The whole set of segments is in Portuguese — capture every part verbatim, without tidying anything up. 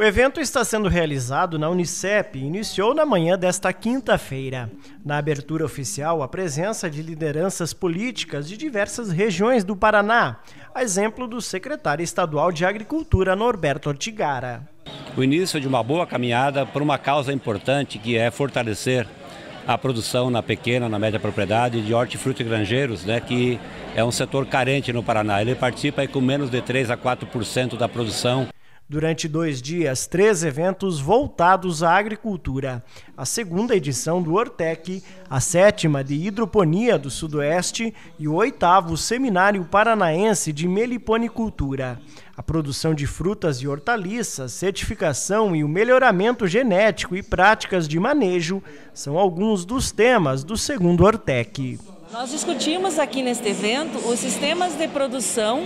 O evento está sendo realizado na Unicep e iniciou na manhã desta quinta-feira. Na abertura oficial, a presença de lideranças políticas de diversas regiões do Paraná, a exemplo do secretário estadual de Agricultura, Norberto Ortigara. O início de uma boa caminhada por uma causa importante, que é fortalecer a produção na pequena, na média propriedade de hortifruti granjeiros, né, que é um setor carente no Paraná. Ele participa aí com menos de três a quatro por cento da produção. Durante dois dias, três eventos voltados à agricultura. A segunda edição do Hortec, a sétima de hidroponia do Sudoeste e o oitavo Seminário Paranaense de Meliponicultura. A produção de frutas e hortaliças, certificação e o melhoramento genético e práticas de manejo são alguns dos temas do segundo Hortec. Nós discutimos aqui neste evento os sistemas de produção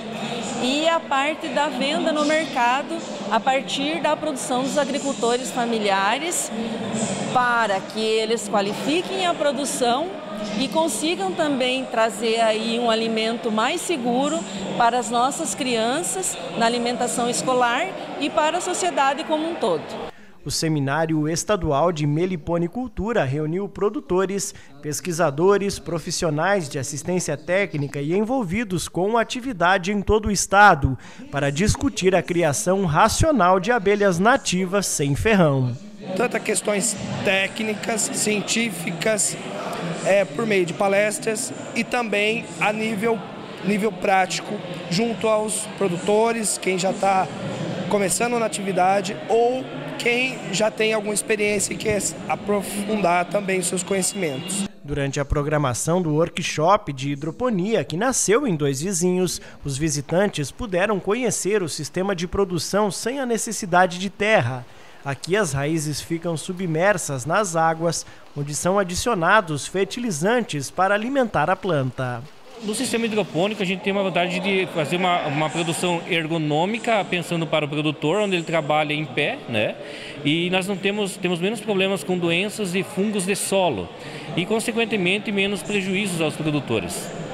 e a parte da venda no mercado a partir da produção dos agricultores familiares, para que eles qualifiquem a produção e consigam também trazer aí um alimento mais seguro para as nossas crianças na alimentação escolar e para a sociedade como um todo. O Seminário Estadual de Meliponicultura reuniu produtores, pesquisadores, profissionais de assistência técnica e envolvidos com a atividade em todo o estado para discutir a criação racional de abelhas nativas sem ferrão. Tanto questões técnicas, científicas, é, por meio de palestras e também a nível, nível prático, junto aos produtores, quem já está começando na atividade ou quem já tem alguma experiência e quer aprofundar também seus conhecimentos. Durante a programação do workshop de hidroponia, que nasceu em Dois Vizinhos, os visitantes puderam conhecer o sistema de produção sem a necessidade de terra. Aqui as raízes ficam submersas nas águas, onde são adicionados fertilizantes para alimentar a planta. No sistema hidropônico a gente tem uma vantagem de fazer uma, uma produção ergonômica, pensando para o produtor, onde ele trabalha em pé, né? E nós não temos, temos menos problemas com doenças e fungos de solo e, consequentemente, menos prejuízos aos produtores.